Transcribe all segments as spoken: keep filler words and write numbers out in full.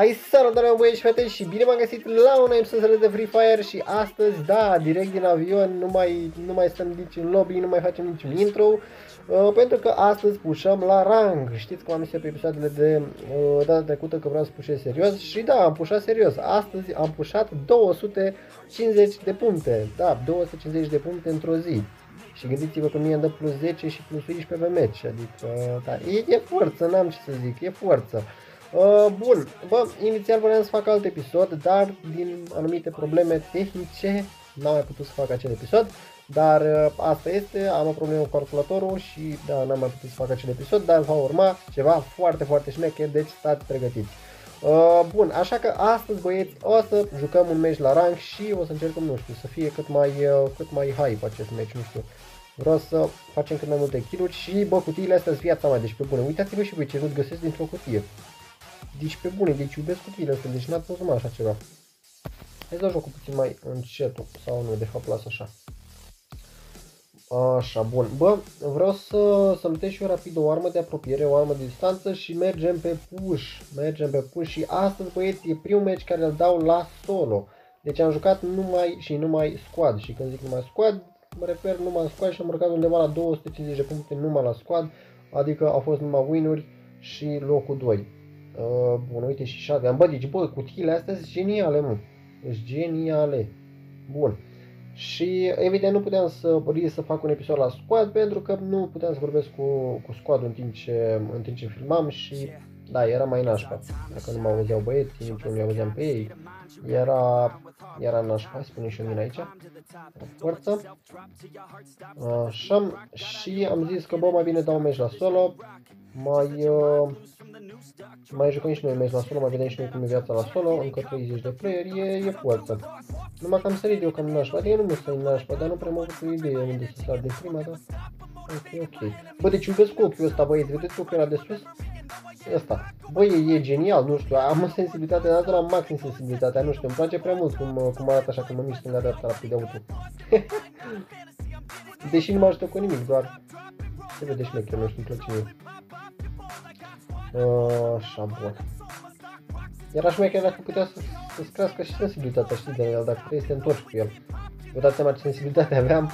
Hai salutare băieți și fete și bine m-am găsit la un episod de Free Fire și astăzi, da, direct din avion, nu mai, nu mai stăm nici în lobby, nu mai facem niciun intro, uh, pentru că astăzi pușăm la rang. Știți cum am zis pe episoadele de uh, data trecută că vreau să pușez serios și da, am pușat serios. Astăzi am pușat două sute cincizeci de puncte, da, două sute cincizeci de puncte într-o zi. Și gândiți-vă că mie îmi dă plus zece și plus unsprezece pe meci, adică, da, e, e forță, n-am ce să zic, e forță. Uh, bun, bă, inițial vreau să fac alt episod, dar din anumite probleme tehnice n-am mai putut să fac acel episod, dar uh, asta este, am o problemă cu calculatorul și da, n-am mai putut să fac acel episod, dar va urma ceva foarte, foarte șmecher, deci stați pregătiți. Uh, bun, așa că astăzi, băieți, o să jucăm un meci la rank și o să încercăm, nu știu, să fie cât mai, uh, cât mai hype acest meci, nu știu. Vreau să facem cât mai multe kill-uri și, bă, cutiile astea sunt viața mea, deci pe bune, uitați-vă și voi ce nu găsesc dintr-o cutie. Deci pe bune, deci iubesc cutiile astea, deci n-ați văzut mai așa ceva. Hai să jocul puțin mai încetul, sau nu, de fapt las așa. Așa, bun. Bă, vreau să, să lutez și eu rapid o armă de apropiere, o armă de distanță și mergem pe push. Mergem pe push și astăzi, băieți, e primul meci care îl dau la solo. Deci am jucat numai și numai squad și când zic numai squad, mă refer numai squad și am urcat undeva la două sute cincizeci de puncte numai la squad, adică au fost numai win-uri și locul doi. Uh, bun, uite și shotgun. Bă, deci, bă, cutiile astea sunt geniale, mă. Sunt geniale. Bun. Și, evident, nu puteam să risc să fac un episod la squad, pentru că nu puteam să vorbesc cu, cu squad în timp ce, în timp ce filmam și, da, era mai nașpa. Dacă nu mă auzeau băieții, nici nu auzeam pe ei. Era, era nașpa, hai spune și eu din aici. Forță. Așa. Și am zis că, bă, mai bine dau un meci la solo. Mai, uh, mai jucăm și noi meci la solo, mai vedem și noi cum e viața la solo, încă treizeci de player, e, e forță. Numai că am sărit eu cam nașpa, adică nu mi-o să nașpa, dar nu prea m-am avut o idee unde să sar de prima, dar ok, ok. Bă, deci iubesc ochiul ăsta, băieți, vedeți ochiul ăla de sus? Ăsta. Bă, e, e genial, nu știu, am o sensibilitate, am dat la maxim sensibilitatea, nu știu, îmi place prea mult cum, cum arată așa când mă mișc în dreapta rapid de auto. Deși nu mă ajută cu nimic, doar se vede șmecher, nu știu, îmi place mie. Uh, așa, bun. Era șmecher dacă putea să, să-ți crească și sensibilitatea, știi, de el, dacă puteai să te întorci cu el. Vă dați seama ce sensibilitate aveam.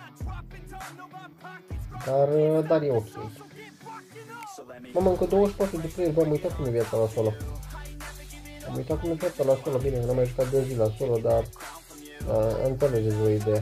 Dar, dar e ok. Mamă, încă douăzeci și patru de player, bă, am uitat cum e viața la solo. Am uitat cum e viața la solo, bine, n-am mai jucat două zile la solo, dar uh, înțelegeți o idee.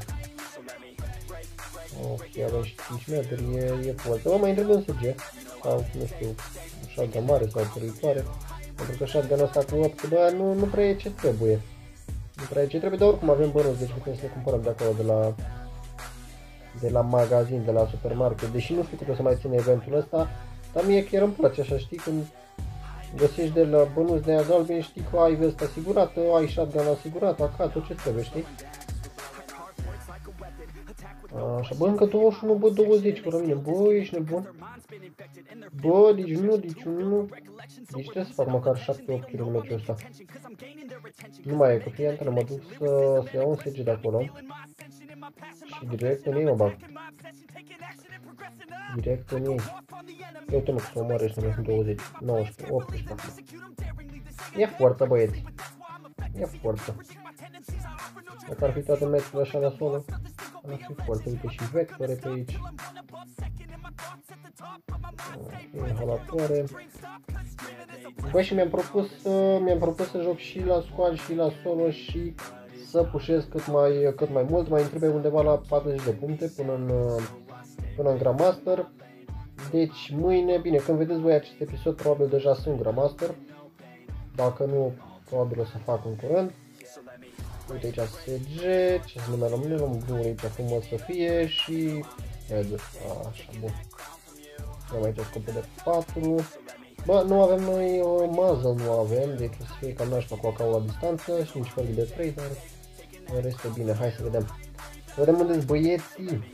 Ok, avem și cinci metri, e, e foarte. Bă, mai întreb un S G, sau, nu știu, shotgun mare sau tăritoare, pentru că shotgun ăsta cu opt, bă, nu, nu prea e ce trebuie. Nu prea e ce trebuie, dar oricum avem bănuți, deci putem să ne cumpărăm de acolo, de la, de la magazin, de la supermarket, deși nu știu cum o să mai ține eventul ăsta, dar mie chiar îmi place așa, știi, când găsești de la bănuți de aia galbeni, știi că ai vest asigurată, ai shotgun asigurată, acasă, tot ce trebuie, știi? Așa, bă, încă douăzeci și unu, bă, douăzeci, fără mine, bă, ești nebun? Bă, deci nu, deci nu, deci trebuie să fac măcar șapte opt kill în meciul ăsta. Nu mai e, că fie antrenă, mă duc să, să iau un S G de acolo și direct în ei mă bag. Direct în ei. Eu uite mă, că să omoare ăștia, mai sunt douăzeci, nouăsprezece, optsprezece acum. E forță, băieți. E forță. Dacă ar fi toate meciurile așa la solo, ar fi foarte, uite și vectore pe aici. Inhalatoare. Băi, și mi-am propus, mi-am propus să joc și la squad și la solo și să pușez cât mai, cât mai mult. Mai trebuie undeva la patruzeci de puncte până în, până în Grandmaster. Deci mâine, bine, când vedeți voi acest episod, probabil deja sunt Grandmaster. Dacă nu, probabil o să fac în curând. Uite aici S G, ce se numește la mine, luăm glumul aici frumos să fie și... Vedeți, așa, bun. Am aici scopul de patru. Bă, nu avem noi o muzzle, nu avem, deci o să fie cam nașpa cu A K la distanță și nici fără de trei, dar în rest e bine, hai să vedem. Să vedem unde sunt băieții.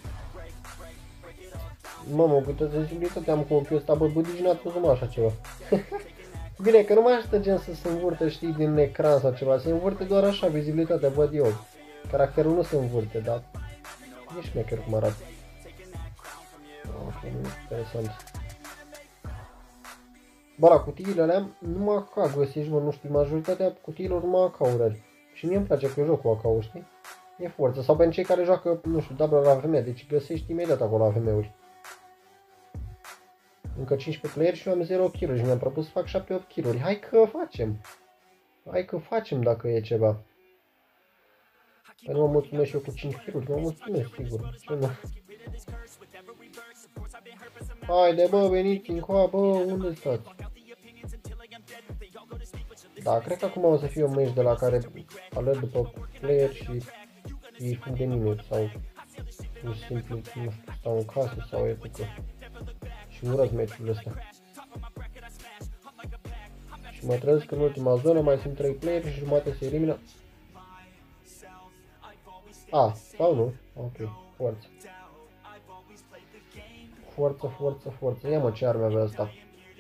Mamă, câtă sensibilitate am cu ochiul ăsta, bă, bă, nici n-ați văzut mă așa ceva. Bine, că nu mai ajută gen să se învârte, știi, din ecran sau ceva, se învârte doar așa, vizibilitatea, văd eu. Caracterul nu se învârte, dar e șmecher cum arată. Ok, interesant. Bă, la cutiile alea, numai A K găsești, mă, nu știu, majoritatea cutiilor numai A K-uri are. Și mie îmi place că joc cu A K-uri, știi? E forță. Sau pentru cei care joacă, nu știu, dubla la A V M, deci găsești imediat acolo A V M-uri. Încă cincisprezece player și eu am zero kill-uri și mi-am propus să fac șapte opt kill-uri. Hai că facem! Hai că facem dacă e ceva. Păi nu mă mulțumesc și eu cu cinci kill-uri, mă mulțumesc, sigur. Ce nu? Haide, bă, veniți încoa, bă, unde stați? Da, cred că acum o să fie un meci de la care alerg după player și ei fug de mine sau pur și simplu, nu știu, stau în casă sau e că și urăsc meciurile astea. Și mă trezesc în ultima zonă, mai sunt trei player și jumate se elimină. A, sau nu? Ok, forță. Forță, forță, forță. Ia mă, ce arme avea asta?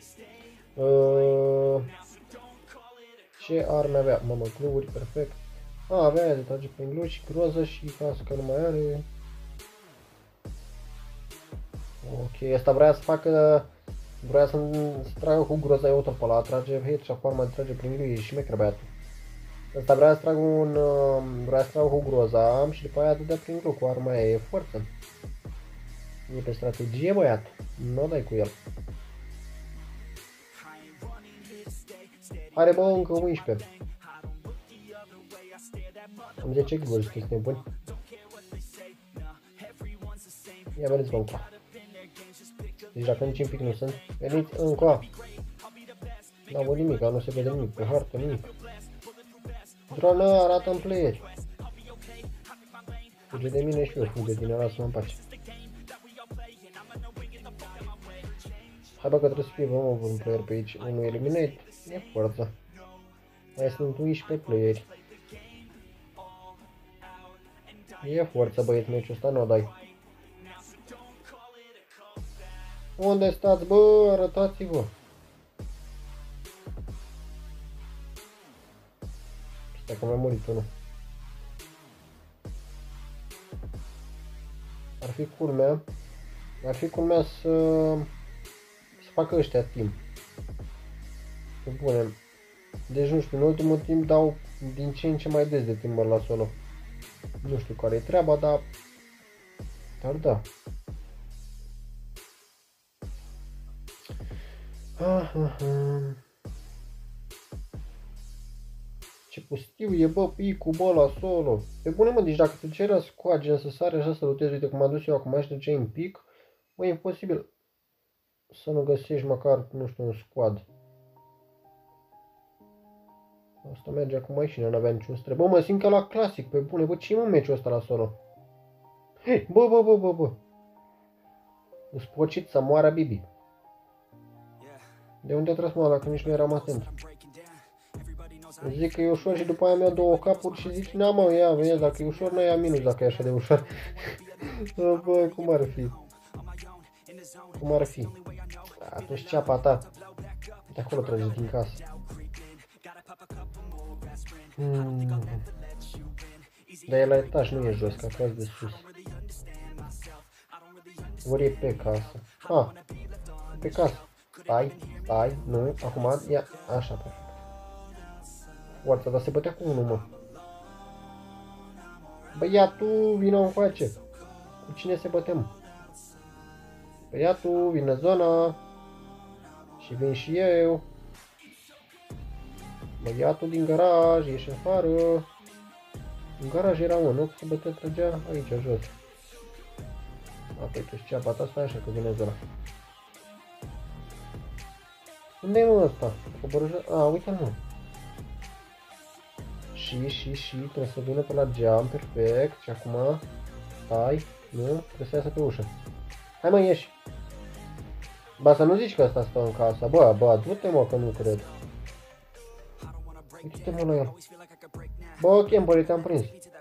Uh, ce arme avea? Mamă, glue-uri, perfect. A, avea aia de trage prin glue și groză și cască nu mai are. Ok, asta vrea să facă... Vrea să tragă cu groza auto pe ăla, trage headshot cu arma de trage prin glue și mecre băiatul. Asta vrea să tragă un... Vrea să tragă cu groza și după aia dădea prin glue cu arma aia, e forță. E pe strategie, băiat. Nu dai cu el. Are, bă, încă unsprezece. Am zece gluri, sunteți nebuni. Ia veniți, bă, încoa. Deci dacă nici un pic nu sunt, veniți încoa. N-am văzut nimic, nu se vede nimic, pe hartă nimic. Dronă, arată în playeri. Fuge de mine și eu fug de tine, lasă-mă în pace. Hai, bă, că trebuie să fie, bă, un player pe aici, unul eliminate, e forță. Mai sunt unsprezece playeri. E forță, băieți, meciul ăsta nu o dai. Unde stați, bă? Arătați-vă. Stai că mi-a murit unul. Ar fi culmea. Ar fi culmea să... să facă ăștia timp. Să punem. Deci nu știu, în ultimul timp dau din ce în ce mai des de timber la solo. Nu știu care e treaba, dar... Dar da. Ah, ah, ah. Ce pustiu e, bă, picul, bă, la solo. Pe bune, mă, deci dacă te cerea scoage să sare așa să lutezi, uite cum am dus eu acum și duceai în pic, bă, e imposibil să nu găsești măcar, nu știu, un squad. Asta merge acum și nu avea niciun stre. Bă, mă simt ca la clasic, pe bune, bă, ce e mă meciul ăsta la solo? Hei, bă, bă, bă, bă, bă. Îți pocit să moară Bibi. De unde a tras mă, dacă nici nu eram atent? Zic că e ușor și după aia mi-a două capuri și zici, na mă, ia, vezi, dacă e ușor, nu ia minus dacă e așa de ușor. Bă, cum ar fi? Cum ar fi? Atunci ceapa ta. De acolo trage din casă. Hmm. Dar e la etaj, nu e jos, că acasă de sus. Ori e pe casă. Ah, pe casă. Stai, stai, nu, acum, ia, așa, perfect. Forța, dar se bătea cu unul, mă. Băi, ia tu, vină încoace. Cu cine se bătem? Băi, ia tu, vină zona. Și vin și eu. Băi, ia tu din garaj, ieși afară. În garaj era unul, nu? Se bătea, trăgea aici, jos. Apoi tu și ceapa ta, stai așa, că vine zona. Unde e, mă, ăsta? A, uite-l, mă. Și, și, și, trebuie să vină pe la geam, perfect. Și acum, stai, nu, trebuie să iasă pe ușă. Hai, mă, ieși. Ba, să nu zici că ăsta stă în casa. Bă, bă, du-te, mă, că nu cred. Uite-te, mă, la el. Bă, Campbell, te-am prins.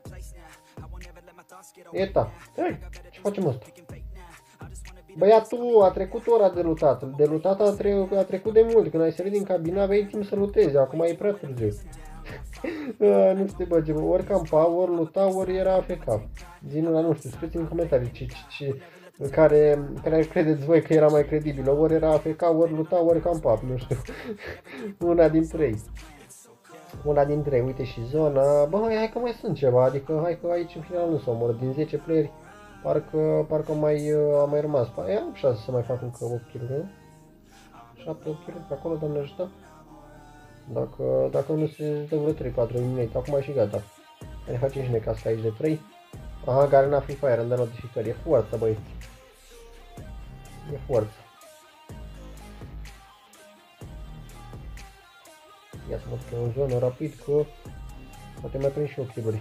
Eta, hai, ce facem ăsta? Băiatul, a trecut ora de lutat. De lutat a, tre a trecut de mult. Când ai sărit din cabina, aveai timp să lutezi. Acum e prea târziu. A, nu se băge, ori campa, ori luta, ori era A F K. Zi-nu la, nu știu, scrieți în comentarii ce, ce, ce, în care, în care credeți voi că era mai credibilă. Ori era A F K, ori luta, ori campa, nu știu. Una dintre ei. Una dintre ei, uite și zona. Bă, hai, hai că mai sunt ceva, adică hai că aici în final nu s-o omoră. Din zece playeri, parcă, parcă mai, uh, a mai rămas. E, am șanse să mai fac încă opt kill-uri, nu? șapte opt kill-uri pe acolo, Doamne ajută. Dacă, dacă nu se dă vreo trei patru minute, acum e și gata. Ne facem și necasca aici de trei. Aha, Garena Free Fire, îmi dă notificări. E forță, băi. E forță. Ia să mă duc în zonă rapid, că poate mai prind și opt kill-uri.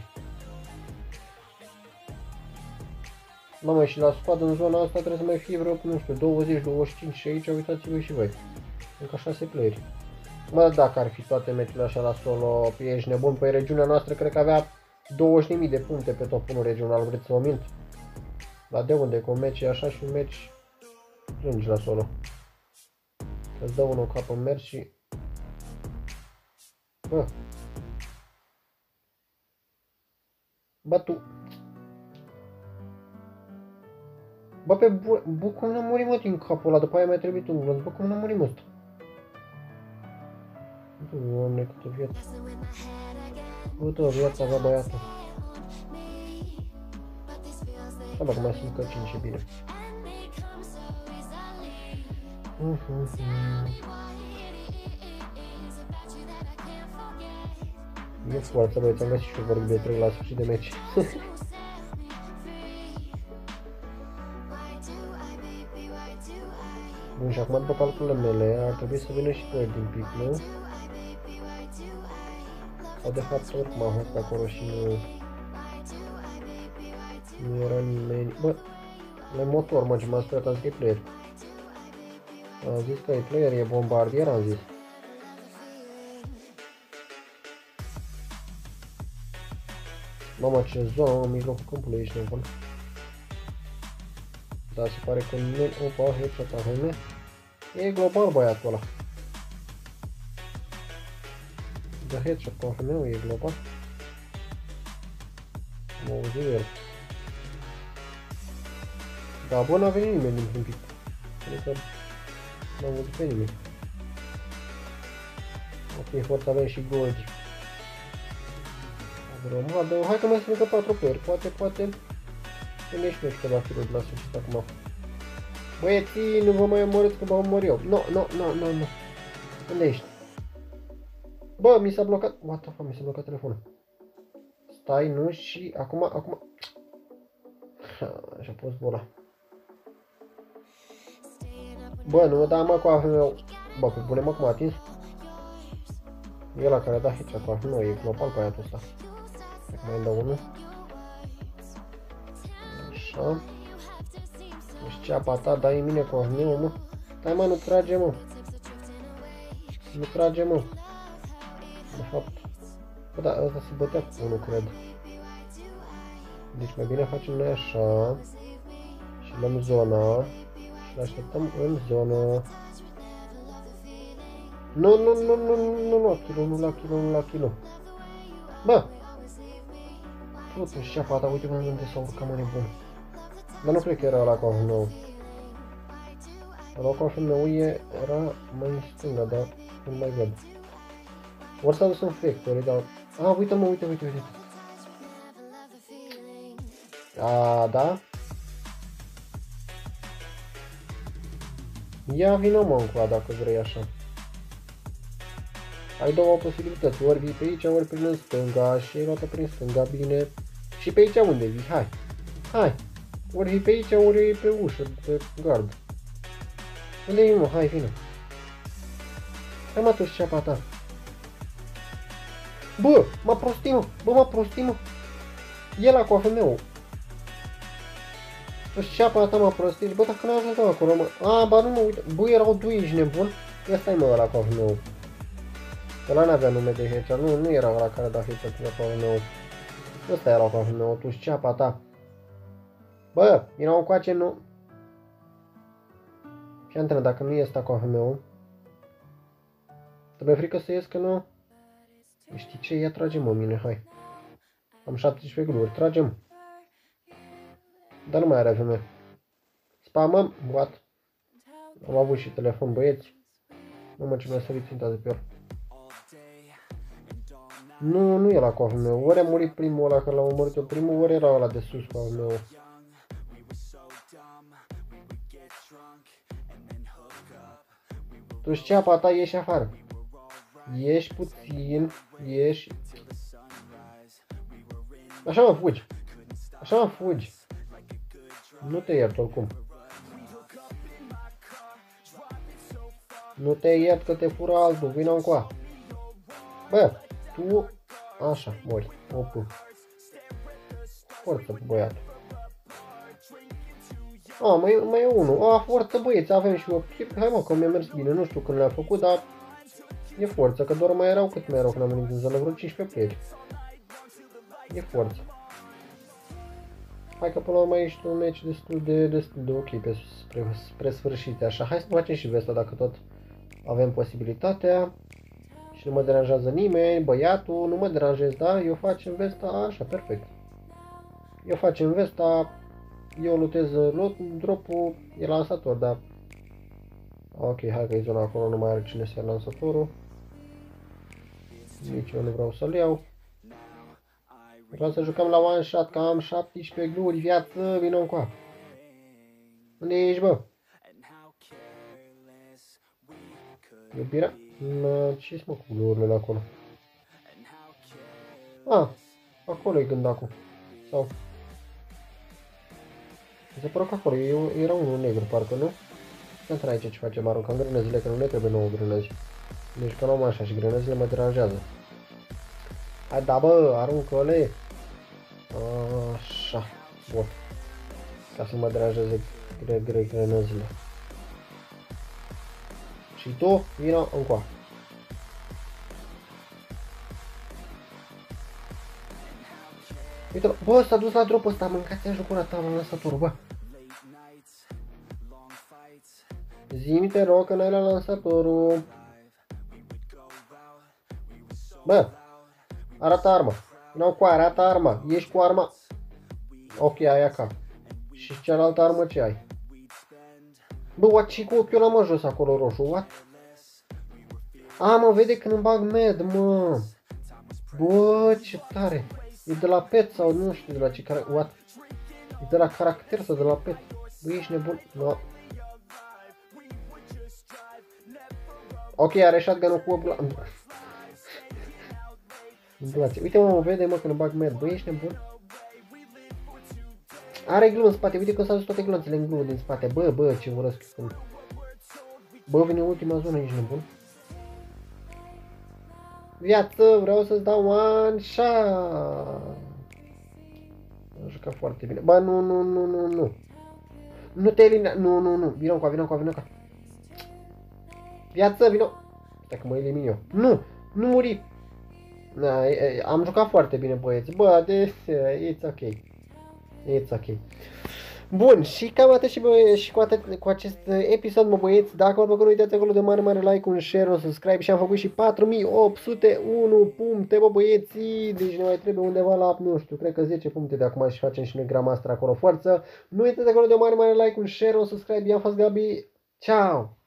Mamă, și la squad în zona asta trebuie să mai fie vreo, nu știu, douăzeci douăzeci și cinci și aici uitați-vă și voi. Încă șase playeri. Mă, dacă ar fi toate meciurile așa la solo, ești nebun, pe regiunea noastră cred că avea douăzeci de mii de puncte pe top unu regional, vreți să mă mint? La de unde, cu un meci e așa și un meci plângi la solo. Îți dă unul cap în mers și... Bă. Bă, tu... Bă, pe bu... Bă, cum n-am murit, mă, din capul ăla, după aia mi-a trebuit un glonț, bă, cum n-am murit, mă, ăsta? Doamne, câtă viață. Câtă viață avea băiatul. Da, bă, că mai sunt căcini și bine. E forță, băi, ți-am găsit și eu vorbi de trei la sfârșit de meci. Bun, și acum după calculele mele ar trebui să vină și plări din pic, nu? Sau de fapt oricum am fost pe acolo și nu... Nu era nimeni... Bă, la motor, mă, ce m-am speriat, am zis că e player. Am zis că e player, e bombardier, am zis. Mamă, ce zonă, în mijlocul câmpului ești nebun. Dar se pare că nimeni... Opa, headshot A V M. E global băiatul ăla. De headshot cu A V M-ul e global. Am auzit el. Da, bă, n-a venit nimeni din pic. Cred că n-am văzut pe nimeni. Ok, forță, avem și gold. O grămadă. Hai că mai sunt încă patru player. Poate, poate... Gândești-mi câteva kill-uri la sfârșit acum. Băieții, nu vă mai omorâți că vă omor eu. Nu, nu, nu, nu, nu. Unde ești? Bă, mi s-a blocat. What the fuck, mi s-a blocat telefonul. Stai, nu, și acum, acum... Așa pus bola. Bă, nu, da, mă, cu A V M-ul. Bă, pe bune, mă, cum a atins. E ăla care a dat headshot cu A V M-ul, e global băiatul ăsta. Acum mai îmi dau unul. Așa. Ești ceapa ta, dai în mine cu A V M-ul, mă. Stai, mă, nu trage, mă. Nu trage, mă. De fapt. Bă, da, ăsta se bătea cu unul, cred. Deci mai bine facem noi așa. Și luăm zona. Și l-așteptăm în zonă. Nu, nu, nu, nu, nu, nu, la kilo, nu la kilo, nu la kilo. Bă! Totuși, ceapa ta, uite unde s-a urcat, mă, nebun. Dar nu cred că era ăla cu A V M-ul. Ăla cu A V M-ul era mai în stânga, dar nu mai văd. Ori s-a dus în factory, dar... A, uite, mă, uite, uite, uite. A, da? Ia vină, mă, încoa, dacă vrei așa. Ai două posibilități, ori vii pe aici, ori prin stânga și ai luat-o prin stânga, bine. Și pe aici unde vii? Hai! Hai! Ori vii pe aici, ori pe ușă, pe gard. Unde vii, mă? Hai, vină! Hai, mă, tu-și ceapa ta! Bă, m-a prostit, mă! Bă, m-a prostit, mă! E la cu A V M-ul! Și ceapa ta m-a prostit, bă, dacă n-a ajuns acolo, mă! A, ba nu, mă, uite! Bă, erau doi, ești nebun? Ia stai, mă, ăla cu A V M-ul! Ăla n-avea nume de headshot, nu, nu era ăla care da headshot cu A V M-ul. Ăsta era cu A V M-ul, tu-și ceapa ta! Bă, vină încoace, nu... Și antrenă, dacă nu e ăsta cu A V M-ul... Trebuie frică să ies că nu... Știi ce? Ia trage-mă mine, hai. Am șaptesprezece gluri, trage-mă. Dar nu mai are A V M. sta, mă, what? Am avut și telefon, băieți. Nu mă, ce mi-a sărit ținta de pe el. Nu, nu era cu avul meu. Ori a murit primul ăla, că l-am omorât eu primul, ori era ăla de sus cu avul meu. Tu șceapa ta, ieși afară. Ieși puțin, ieși. Așa mă fugi. Așa mă fugi. Nu te iert oricum. Nu te iert că te fură altul, vină încoa. Bă, tu... Așa, mori. Opu. Forță, băiatul. A, mai, mai e unul. A, forță, băieți, avem și eu. Hai mă, că mi-a mers bine, nu știu când le-a făcut, dar... E forță, că doar mai erau, cât mai erau când am venit în zonă, vreo cincisprezece pleci. E forță. Hai că până la urmă ești un meci destul de, destul de ok pe, spre, spre sfârșit, așa. Hai să facem și vesta dacă tot avem posibilitatea. Și nu mă deranjează nimeni, băiatul, nu mă deranjez, da? Eu facem vesta, așa, perfect. Eu facem vesta, eu lutez lot, drop-ul, e lansator, da. Ok, hai că e zona acolo, nu mai are cine să ia lansatorul. Nici eu nu vreau să-l iau. Vreau să jucăm la one shot, că am șaptesprezece gluri, viață, vină încoa. Unde ești, bă? Iubirea? Ce-i mă cu glurile acolo? Ah, acolo e gândacul. Sau... Mi se pare că acolo era unul negru, parcă, nu? Intră aici ce facem, aruncăm grânăzile, că nu ne trebuie nouă grânăzi. Deci că nu am așa și grânăzile mă deranjează. Hai, da, bă, aruncă-le! Așa, bun. Ca să mă deranjeze grânăzile. Și tu, vină încoa. Uite, bă, s-a dus la drop ăsta, mâncați-a jocul ăsta, am lansatorul, bă. Zi-mi, te rog, că n-ai la lansatorul. Bă, arată arma. Nu cu arată arma. Ești cu arma. Ok, ai acá. Și cealaltă armă ce ai? Bă, what, ce cu ochiul ăla, mă, jos acolo roșu, what? A, mă, vede când îmi bag med, mă. Bă, ce tare. E de la pet sau nu știu de la ce care... What? E de la caracter sau de la pet? Bă, ești nebun? No. Ok, are shotgun-ul cu obla... Uite, mă, mă vede, mă, când îmi bag med. Bă, ești nebun? Are glue în spate, uite că s-au dus toate glonțele în glue din spate. Bă, bă, ce urăsc. Bă, vine ultima zonă, ești nebun? Viață, vreau să-ți dau one shot. Am jucat foarte bine. Bă, nu, nu, nu, nu, nu. Nu te elimina. Nu, nu, nu. Vino încoa, vino încoa, vino încoa. Viață, vino. Stai că mă elimin eu. Nu, nu muri. Da, am jucat foarte bine, băieți. Bă, de... It's ok. It's ok. Bun, și cam atât și, bă, și cu, atât, cu acest episod, mă, băieți. Dacă vă plăcut, nu uitați acolo de mare, mare like, un share, un subscribe și am făcut și patru mii opt sute unu puncte, bă, băieții. Deci ne mai trebuie undeva la, nu știu, cred că zece puncte de acum și facem și noi Grandmaster acolo, forță. Nu uitați acolo de mare, mare like, un share, un subscribe. I-am fost Gabi. Ciao!